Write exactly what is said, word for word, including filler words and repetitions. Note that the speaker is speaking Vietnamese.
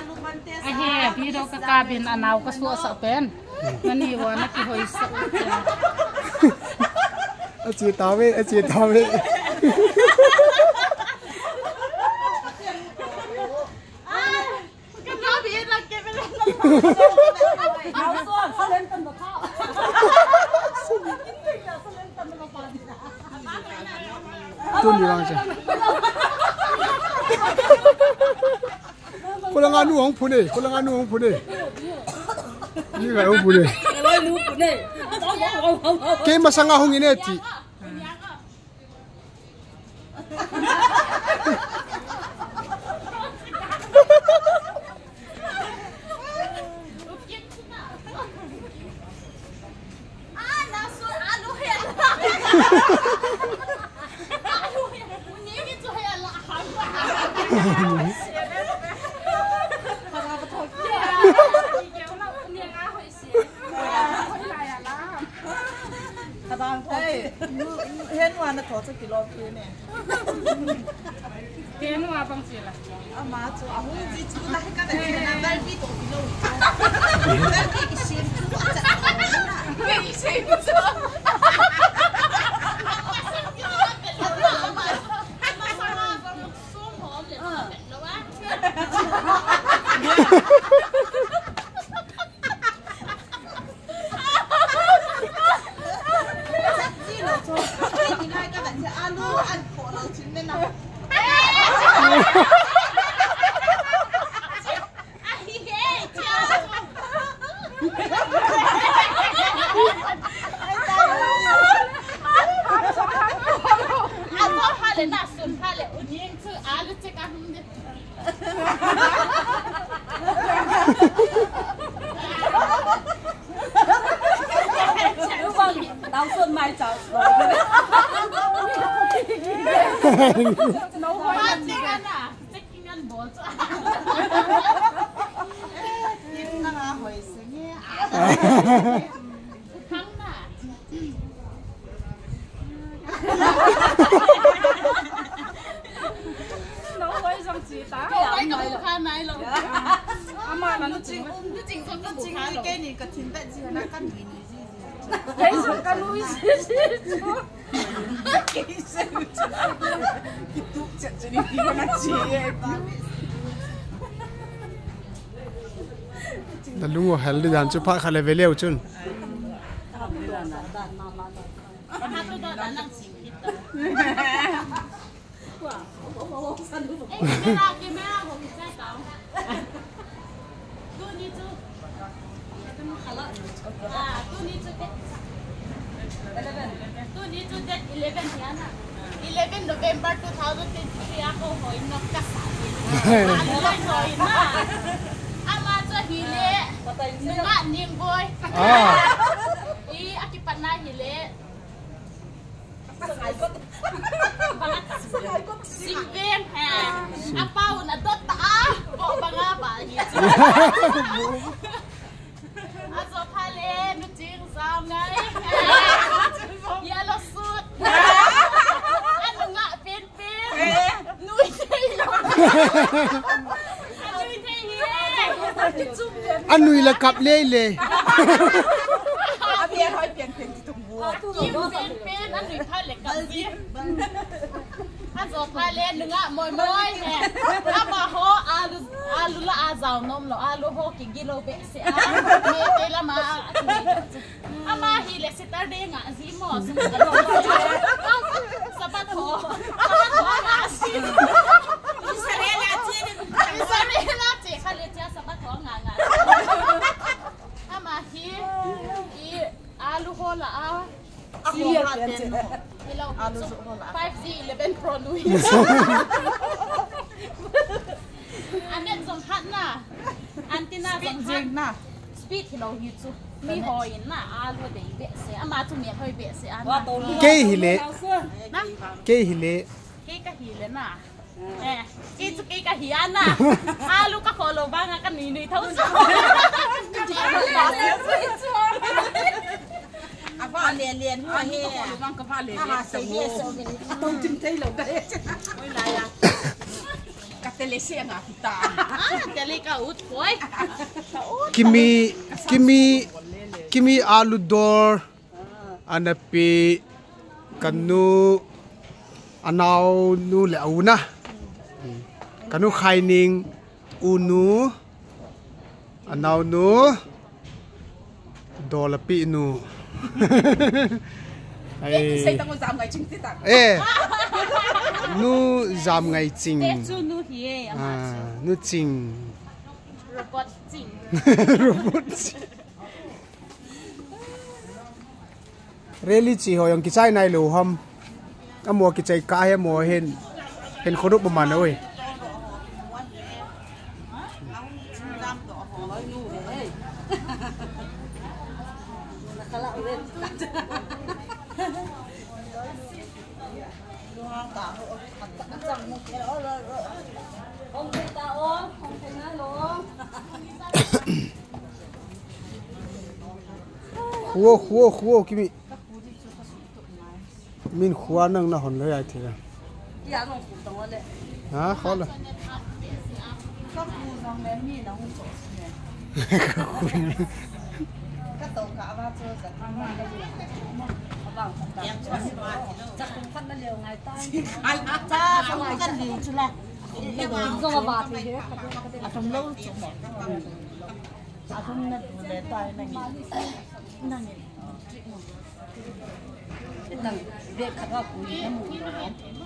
ไอเฮ่พี่เราก็กาบินอันเอาก็สัวสับเป็นนั่นนี่วะนักที่หอยสับอาจีตาเวอาจีตาเวก็น้าพี่เราเก็บไปเลยเอาส่วนเขาเล่นกันกับพ่อตุ้นอยู่บ้างจ้ะคนละงานนู่ของผู้นี่คนละงานนู่ของผู้นี่นี่ไงของผู้นี่เกมมาสังหาหงอินเนติเห็นว่านักขอสักกิโลคือเนี่ยเห็นว่าบางสิล่ะเอามาจูเอาหุ่นจีจูได้กันแต่เนี่ยนะได้พี่ตัวกิโลได้พี่กิเชียนจูอาจจะไม่ใช่ไม่ใช่เราส่วนไม่จับน้องว่าจริงอ่ะจะกินกันบ่จ้ะกินนะหอยสิเนี่ยทั้งน่ะน้องว่าจังจีตาก็ไปกับลูกค้าไหนหรออามาแล้วจริงจริงจริงก็จริงแกนี่ก็ทิ้งแต่จริงนะกันนี่还是跟路一起去做，给谁做？你都讲这里比我那钱吧。 แต่ลุงว่าเฮลด์ดันจุพักอะไรเวลียวจุนตัวนี้จุดเด็ดสิบเอ็ดเนี่ยนะeleven November two thousand twenty-three ako hoy nok kasali ano lang hoy na ama sa hili nga ning boy ah i akipan na hili sakay ko sakay ko singben ha apaw na dot ta bo ba nga ba aso pale no jing sam ngai yellow suit ano nga pin pin nuôi thay nuôi thay anh nuôi là cặp lê lê เพียนหอยเพียนเพียนที่ตุ้มบัว kim pin pin anh nuôi thay là cặp lê anh so thay lê đừng ạ mồi mồi nè ama ho alu alu là azao nom lo alu ho kigilo be se a me te la ma ama hi le Saturday nga si mo sabat ho sabat ho nga si sare la chi sare la chi khale cha sabat ho nga nga ama hi i alu ho la a si ya ten alu ho la five Z eleven Pro Louis anet song hat na antina song jing na speed thì lâu như chú mi hồi na alu để bẹ sẽ ama chú miệng hơi bẹ sẽ ăn cây hi lệ cây hi lệ cây cái hi lệ na cây chú cây cái hi ăn na alu cái khô lô vang cái nỉ nỉ thấu sao à pha liền liền hoa he vang cái pha liền à xây he sao vậy tôi tìm thấy lâu cái ôi lại à cà phê tele siang ah kita. Ah, tele ka ut koi. Kimi kimi kimi aludor anapi kanu anau nu le una kanu khaining unu anau nu dolapi nu ai sai tang zam ngai ching ti ta eh nu zam ngai ching te chu nu hie à nu ching robot ching robot ching really chi ho yang kichai nai lo ham amo kichai ka he mo hen hen khodu ba man oi khua khua khua kimi min khua nang na hon le ai thira ya no fu tong le ha khó là ka fu nang le mi na hu so ne ka to ka ba cho sa ha ma ka bu bang yang cho chắc cũng phát nó liều ngày tai ai cha không cân liều chứ là do bà thì thế à trong lâu chỗ một à không nên để tai này này นั่งเรียกขัดว่าปุ๋ยน้ำมูก